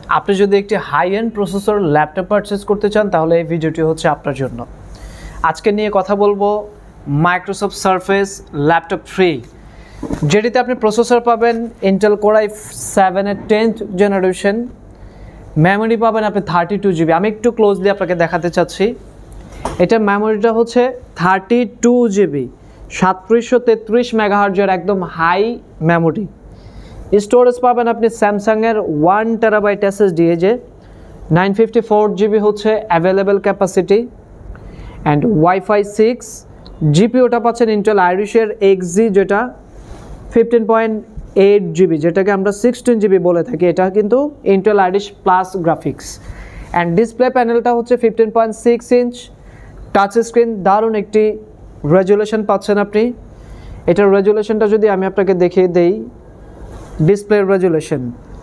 আপনি যদি একটি high end processor laptop purchase করতে চান তাহলে এই ভিডিওটি হচ্ছে আপনার জন্য। আজকে নিয়ে কথা বলবো মাইক্রোসফট সারফেস ল্যাপটপ 3, যেটিতে আপনি প্রসেসর পাবেন ইন্টেল কোর i7 এর 10th জেনারেশন, মেমোরি পাবেন আপনি 32 জিবি। আমি একটু ক্লোজলি আপনাকে দেখাতে চাচ্ছি। এটার মেমোরিটা হচ্ছে 32 জিবি, 3733 মেগাহার্জের একদম হাই মেমোরি। স্টোরেজ পাবেন আপনি স্যামসাংয়ের 1TB SSD, যে 954 জিবি হচ্ছে অ্যাভেলেবেল ক্যাপাসিটি, অ্যান্ড ওয়াইফাই 6। জিপিওটা পাচ্ছেন ইন্টেল আইরিশের XG, যেটা 15.8 জিবি, যেটাকে আমরা 16 জিবি বলে থাকি। এটা কিন্তু Intel Iris plus graphics. And display প্যানেলটা হচ্ছে 15.6 ইঞ্চ টাচ স্ক্রিন। দারুণ একটি রেজুলেশন পাচ্ছেন আপনি। এটার রেজুলেশনটা যদি আমি আপনাকে দেখিয়ে দেই, ডিসপ্লে রেজুলেশন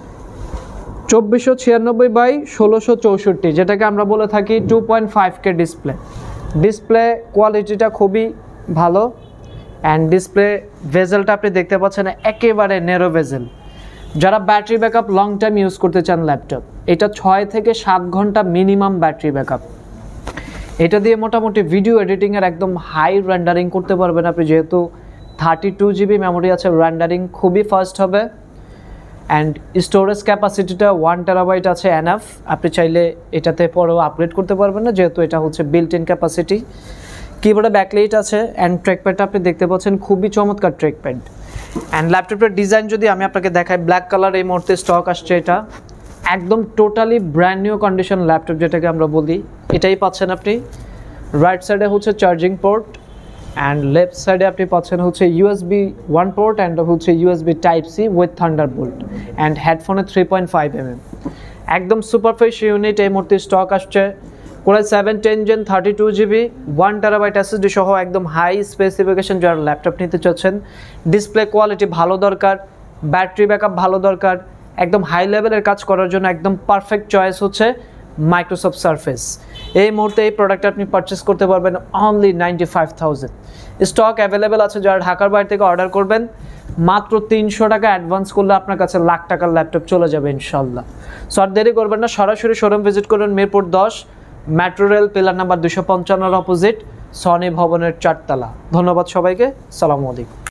2496x1664, যেটাকে আমরা বলে থাকি 2.5K ডিসপ্লে। ডিসপ্লে কোয়ালিটিটা খুবই ভালো। অ্যান্ড ডিসপ্লে ভেজেলটা আপনি দেখতে পাচ্ছেন একেবারে ন্যারো ভেজেল। যারা battery backup long time use করতে চান ল্যাপটপ, এটা 6 থেকে 7 ঘন্টা মিনিমাম ব্যাটারি ব্যাকআপ। এটা দিয়ে মোটামুটি ভিডিও এডিটিংয়ের একদম হাই রেন্ডারিং করতে পারবেন আপনি, যেহেতু 32 জিবি মেমোরি আছে, রেন্ডারিং খুবই ফাস্ট হবে। অ্যান্ড স্টোরেজ ক্যাপাসিটিটা 1TB আছে এনাফ। আপনি চাইলে এটাতে পরেও আপগ্রেড করতে পারবেন না, যেহেতু এটা হচ্ছে বিল্ট ইন ক্যাপাসিটি। কিবোর্ডে ব্যাকলাইট আছে, অ্যান্ড ট্র্যাকপ্যাডটা আপনি দেখতে পাচ্ছেন খুবই চমৎকার ট্র্যাকপ্যাড। অ্যান্ড ল্যাপটপের ডিজাইন যদি আমি আপনাকে দেখাই, ব্ল্যাক কালার এই মুহূর্তে স্টক আসছে। এটা একদম totally brand new condition laptop, যেটাকে আমরা বলি, এটাই পাচ্ছেন আপনি। রাইট সাইডে হচ্ছে চার্জিং পোর্ট, অ্যান্ড লেফট সাইডে আপনি পাচ্ছেন হচ্ছে USB 1 পোর্ট অ্যান্ড হচ্ছে USB Type-C with thunderbolt, and হেডফোনে 3.5mm। একদম সুপার ফ্রেশ ইউনিট এই মুহূর্তে স্টক আসছে। Core i7 10 Gen 32 GB 1TB SSD সহ একদম হাই স্পেসিফিকেশন যারা ল্যাপটপ নিতে চাচ্ছেন। ডিসপ্লে কোয়ালিটি ভালো দরকার, ব্যাটারি ব্যাকআপ ভালো দরকার, একদম হাই লেভেলের কাজ করার জন্য একদম পারফেক্ট চয়েস হচ্ছে মাইক্রোসফট সারফেস। এই মুহূর্তে এই প্রোডাক্ট আপনি পারচেস করতে পারবেন অনলি 95,000। স্টক অ্যাভেলেবেল আছে। যারা ঢাকার বাইরে থেকে অর্ডার করবেন, মাত্র 300 টাকা অ্যাডভান্স করলে আপনার কাছে লাখ টাকার ল্যাপটপ চলে যাবে ইনশাল্লাহ। সো আর দেরি করবেন না, সরাসরি শোরুম ভিজিট করুন Mirpur 10, metro rail pillar number 255 opposite, Sony ভবনের 4 তলা। ধন্যবাদ সবাইকে। সালামু আলাইকুম।